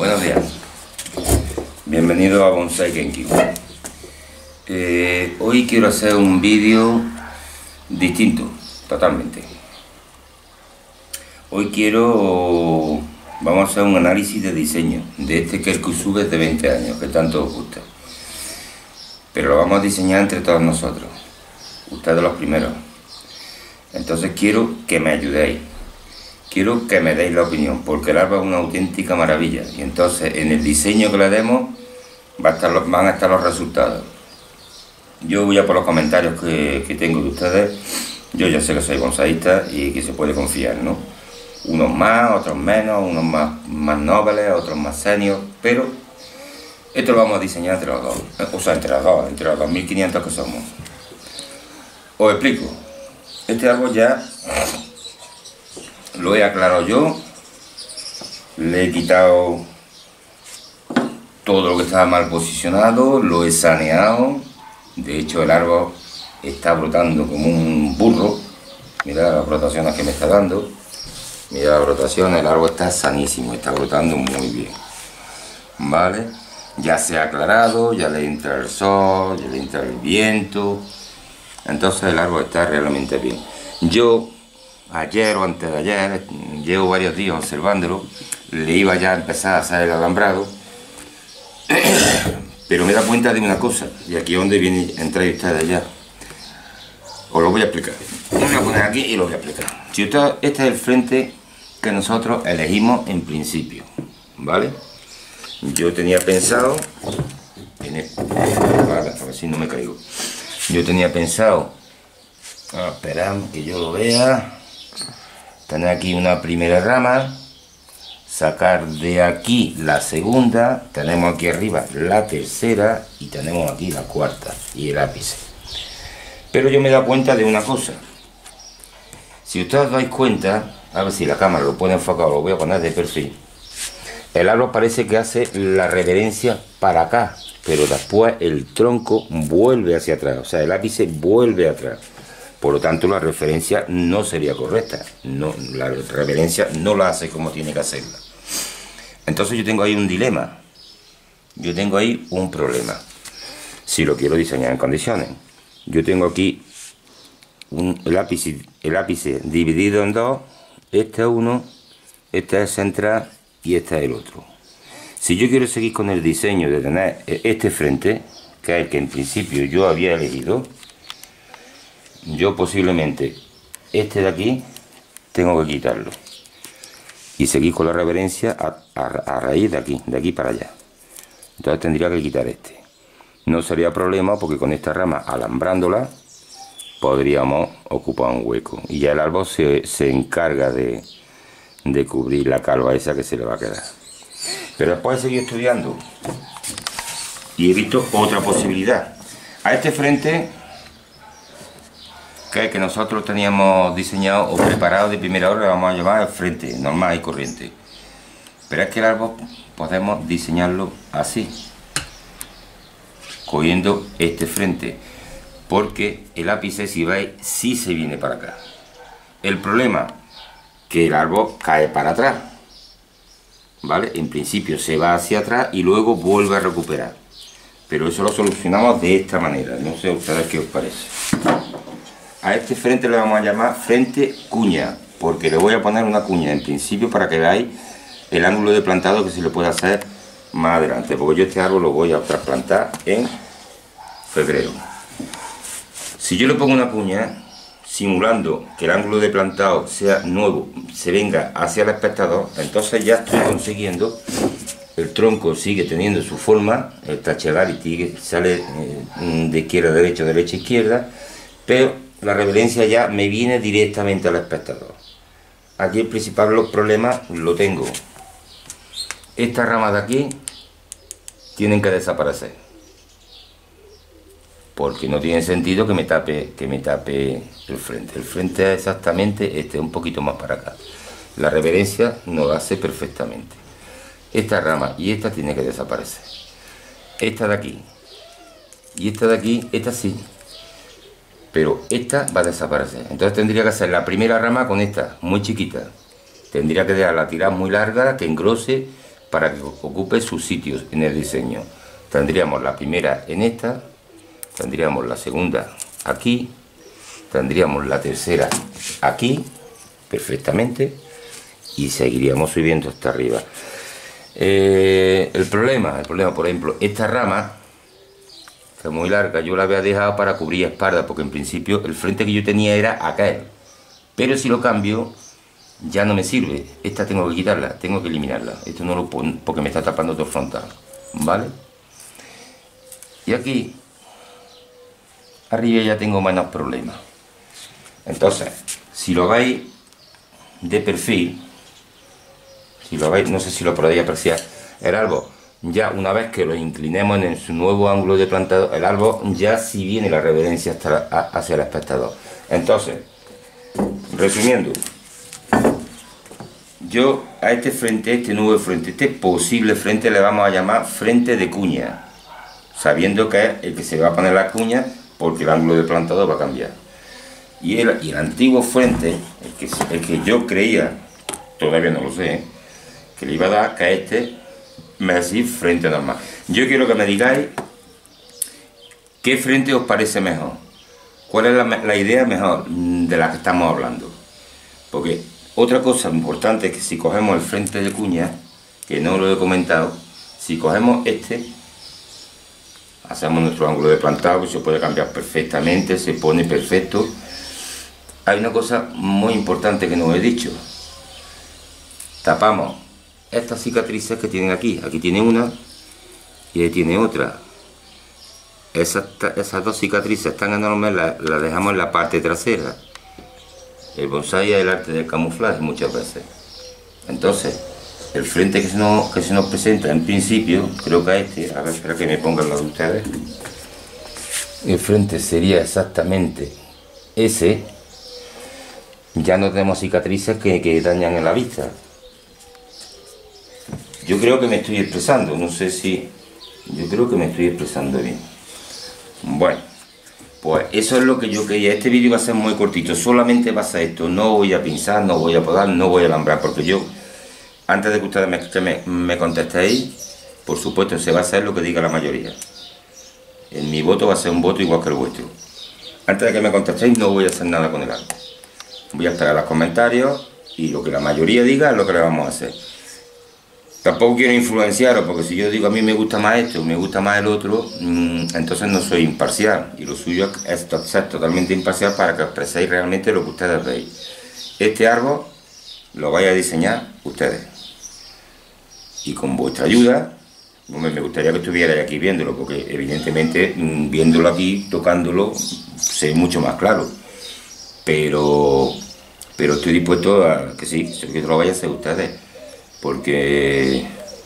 Buenos días, bienvenido a Bonsai Genki. Hoy quiero hacer un vídeo distinto, totalmente. Vamos a hacer un análisis de diseño de este Kerkusube de 20 años, que tanto os gusta. Pero lo vamos a diseñar entre todos nosotros, ustedes los primeros. Entonces quiero que me ayudéis. Quiero que me deis la opinión, porque el árbol es una auténtica maravilla. Y entonces en el diseño que le demos van a estar los resultados. Yo voy a por los comentarios que tengo de ustedes. Yo ya sé que soy bonsaísta y que se puede confiar, ¿no? Unos más, otros menos, unos más nobles, otros más senior. Pero esto lo vamos a diseñar entre los dos. O sea, entre los 2.500 que somos. Os explico. Este árbol ya lo he aclarado yo, le he quitado todo lo que estaba mal posicionado, lo he saneado. De hecho el árbol está brotando como un burro. Mirad las rotaciones que me está dando, mirad las rotaciones, el árbol está sanísimo, está brotando muy bien, ¿vale? Ya se ha aclarado, ya le entra el sol, ya le entra el viento, entonces el árbol está realmente bien. Yo ayer o antes de ayer, llevo varios días observándolo, le iba ya a empezar a hacer el alambrado, pero me da cuenta de una cosa, y aquí es donde entráis ustedes ya. Os lo voy a explicar. Lo voy a poner aquí y lo voy a explicar. Si este es el frente que nosotros elegimos en principio, ¿vale? Yo tenía pensado, vale, a ver si no me caigo. Yo tenía pensado, esperad que yo lo vea. Tener aquí una primera rama, sacar de aquí la segunda, tenemos aquí arriba la tercera y tenemos aquí la cuarta y el ápice. Pero yo me he dado cuenta de una cosa. Si ustedes os dais cuenta, a ver si la cámara lo puede enfocar, lo voy a poner de perfil. El árbol parece que hace la reverencia para acá, pero después el tronco vuelve hacia atrás, o sea, el ápice vuelve atrás. Por lo tanto, la referencia no sería correcta. No, la reverencia no la hace como tiene que hacerla. Entonces yo tengo ahí un dilema. Yo tengo ahí un problema. Si lo quiero diseñar en condiciones. Yo tengo aquí el ápice dividido en dos. Este es uno, este es central y este es el otro. Si yo quiero seguir con el diseño de tener este frente, que es el que en principio yo había elegido, yo posiblemente este de aquí tengo que quitarlo y seguir con la reverencia a raíz de aquí para allá. Entonces tendría que quitar este. No sería problema porque con esta rama alambrándola podríamos ocupar un hueco y ya el árbol se encarga de cubrir la calva esa que se le va a quedar. Pero después he seguido estudiando y he visto otra posibilidad. A este frente, que nosotros teníamos diseñado o preparado de primera hora, vamos a llamar al frente normal y corriente. Pero es que el árbol podemos diseñarlo así, cogiendo este frente, porque el ápice, si veis, sí se viene para acá. El problema, que el árbol cae para atrás, ¿vale? En principio se va hacia atrás y luego vuelve a recuperar. Pero eso lo solucionamos de esta manera, no sé a ustedes qué os parece. A este frente le vamos a llamar frente cuña, porque le voy a poner una cuña en principio para que veáis el ángulo de plantado que se le puede hacer más adelante, porque yo este árbol lo voy a trasplantar en febrero. Si yo le pongo una cuña, simulando que el ángulo de plantado sea nuevo, se venga hacia el espectador, entonces ya estoy consiguiendo, el tronco sigue teniendo su forma, el tachegarity sale de izquierda a derecha, derecha a izquierda, pero la reverencia ya me viene directamente al espectador. Aquí el principal problema lo tengo. Estas ramas de aquí tienen que desaparecer, porque no tiene sentido que me tape el frente. El frente es exactamente este, un poquito más para acá. La reverencia no lo hace perfectamente. Esta rama y esta tiene que desaparecer. Esta de aquí y esta de aquí, esta sí, pero esta va a desaparecer. Entonces tendría que hacer la primera rama con esta, muy chiquita. Tendría que dejarla tirar muy larga, que engrose para que ocupe sus sitios en el diseño. Tendríamos la primera en esta, tendríamos la segunda aquí, tendríamos la tercera aquí, perfectamente, y seguiríamos subiendo hasta arriba. El problema, por ejemplo, esta rama, que es muy larga, yo la había dejado para cubrir espalda, porque en principio el frente que yo tenía era aquel. Pero si lo cambio, ya no me sirve. Esta tengo que quitarla, tengo que eliminarla. Esto no lo pongo porque me está tapando todo frontal, ¿vale? Y aquí, arriba ya tengo menos problemas. Entonces, si lo veis de perfil, si lo veis, no sé si lo podéis apreciar, el árbol, ya una vez que lo inclinemos en su nuevo ángulo de plantado, el árbol ya sí viene la reverencia hacia el espectador. Entonces, resumiendo, yo a este frente, este nuevo frente, este posible frente le vamos a llamar frente de cuña, sabiendo que es el que se va a poner la cuña porque el ángulo de plantado va a cambiar. Y el antiguo frente, el que yo creía, todavía no lo sé, que le iba a dar, que este me decís frente normal. Yo quiero que me digáis qué frente os parece mejor, cuál es la idea mejor de la que estamos hablando. Porque otra cosa importante es que si cogemos el frente de cuña, que no lo he comentado, si cogemos este, hacemos nuestro ángulo de plantado, que se puede cambiar perfectamente, se pone perfecto. Hay una cosa muy importante que no he dicho. Tapamos estas cicatrices que tienen aquí. Aquí tiene una y ahí tiene otra. Esas dos cicatrices tan enormes las dejamos en la parte trasera. El bonsái es el arte del camuflaje muchas veces. Entonces, el frente que se nos presenta en principio, creo que este, a ver, espera que me pongan los de ustedes. El frente sería exactamente ese. Ya no tenemos cicatrices que dañan en la vista. Yo creo que me estoy expresando, no sé si... Yo creo que me estoy expresando bien. Bueno, pues eso es lo que yo quería. Este vídeo va a ser muy cortito, solamente va a ser esto. No voy a pinzar, no voy a podar, no voy a alambrar, porque yo, antes de que ustedes me contestéis, por supuesto se va a hacer lo que diga la mayoría. En mi voto va a ser un voto igual que el vuestro. Antes de que me contestéis no voy a hacer nada con el árbol. Voy a esperar los comentarios y lo que la mayoría diga es lo que le vamos a hacer. Tampoco quiero influenciaros, porque si yo digo a mí me gusta más esto, me gusta más el otro, entonces no soy imparcial. Y lo suyo es ser totalmente imparcial para que expreséis realmente lo que ustedes veis. Este árbol lo vais a diseñar ustedes. Y con vuestra ayuda, me gustaría que estuvierais aquí viéndolo, porque evidentemente viéndolo aquí, tocándolo, sé mucho más claro. Pero estoy dispuesto a que sí, que lo vayan a hacer ustedes, porque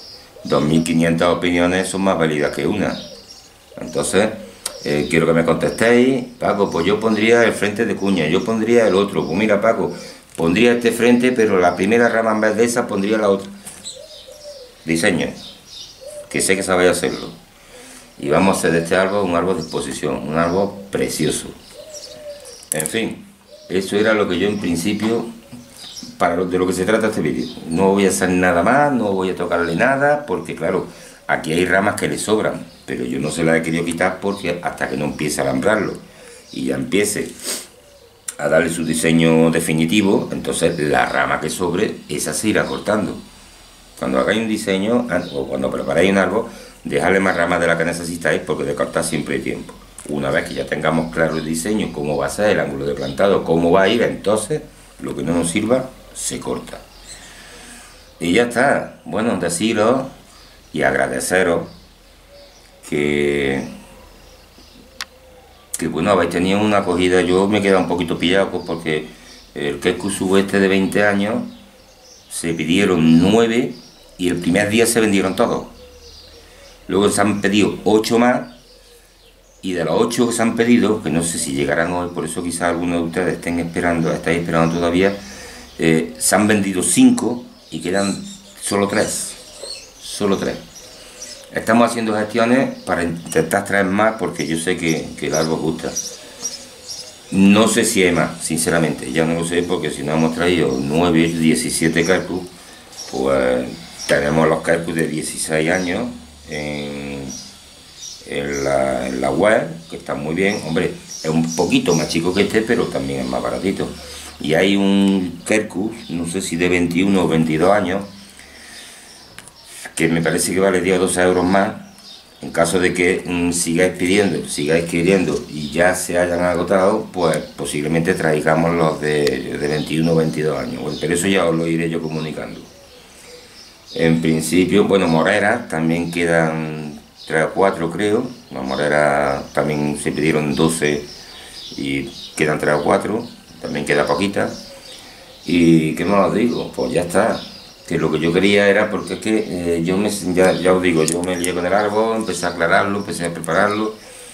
2500 opiniones son más válidas que una. Entonces, quiero que me contestéis. Paco, pues yo pondría el frente de cuña, yo pondría el otro. Pues mira, Paco, pondría este frente, pero la primera rama en vez de esa pondría la otra. Diseño, que sé que sabéis hacerlo. Y vamos a hacer de este árbol un árbol de exposición, un árbol precioso. En fin. Eso era lo que yo en principio, de lo que se trata este vídeo. No voy a hacer nada más, no voy a tocarle nada, porque claro, aquí hay ramas que le sobran, pero yo no se las he querido quitar porque hasta que no empiece a alambrarlo y ya empiece a darle su diseño definitivo, entonces la rama que sobre, esa se irá cortando. Cuando hagáis un diseño, o cuando preparáis un árbol, dejadle más ramas de la que necesitáis, porque de cortar siempre hay tiempo. Una vez que ya tengamos claro el diseño, cómo va a ser el ángulo de plantado, cómo va a ir, entonces lo que no nos sirva se corta. Y ya está. Bueno, deciros y agradeceros que bueno, habéis tenido una acogida. Yo me he quedado un poquito pillado, pues, porque el Quetzalcoatl este de 20 años se pidieron 9 y el primer día se vendieron todos. Luego se han pedido 8 más. Y de los 8 que se han pedido, que no sé si llegarán hoy, por eso quizás algunos de ustedes estáis esperando todavía, se han vendido 5 y quedan solo 3. Solo 3. Estamos haciendo gestiones para intentar traer más, porque yo sé que el árbol gusta. No sé si hay más, sinceramente, ya no lo sé, porque si no hemos traído 9, 17 cálculos, pues Tenemos los quercus de 16 años en la web, que están muy bien. Hombre, es un poquito más chico que este, pero también es más baratito. Y hay un quercus, no sé si de 21 o 22 años, que me parece que vale 10 o 12 euros más. En caso de que sigáis queriendo y ya se hayan agotado, pues posiblemente traigamos los de 21 o 22 años. Bueno, pero eso ya os lo iré yo comunicando. En principio, bueno, moreras también quedan 3 o 4, creo. Las moreras también se pidieron 12 y quedan 3 o 4. También queda poquita. ¿Y qué más os digo? Pues ya está. Que lo que yo quería era, porque es que ya os digo, yo me lié con el árbol, empecé a aclararlo, empecé a prepararlo,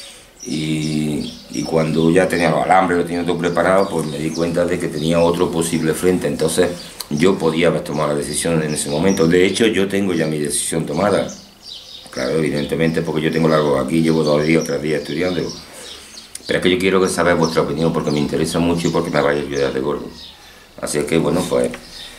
y cuando ya tenía los alambres, lo tenía todo preparado, pues me di cuenta de que tenía otro posible frente. Entonces yo podía haber tomado la decisión en ese momento. De hecho, yo tengo ya mi decisión tomada. Claro, evidentemente, porque yo tengo el árbol aquí, llevo 2 días o 3 días estudiando. Pero es que yo quiero que sabáis vuestra opinión, porque me interesa mucho y porque me vais a ayudar de gordo. Así es que, bueno, pues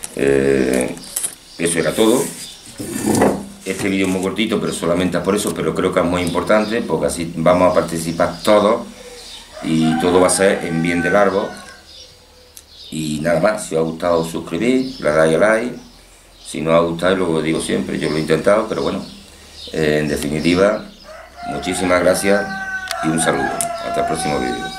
eso era todo. Este vídeo es muy cortito, pero solamente por eso, pero creo que es muy importante, porque así vamos a participar todos y todo va a ser en bien del árbol. Y nada más, si os ha gustado suscribís, le dais a like. Si no os ha gustado, lo digo siempre, yo lo he intentado, pero bueno, en definitiva, muchísimas gracias y un saludo. Hasta el próximo vídeo.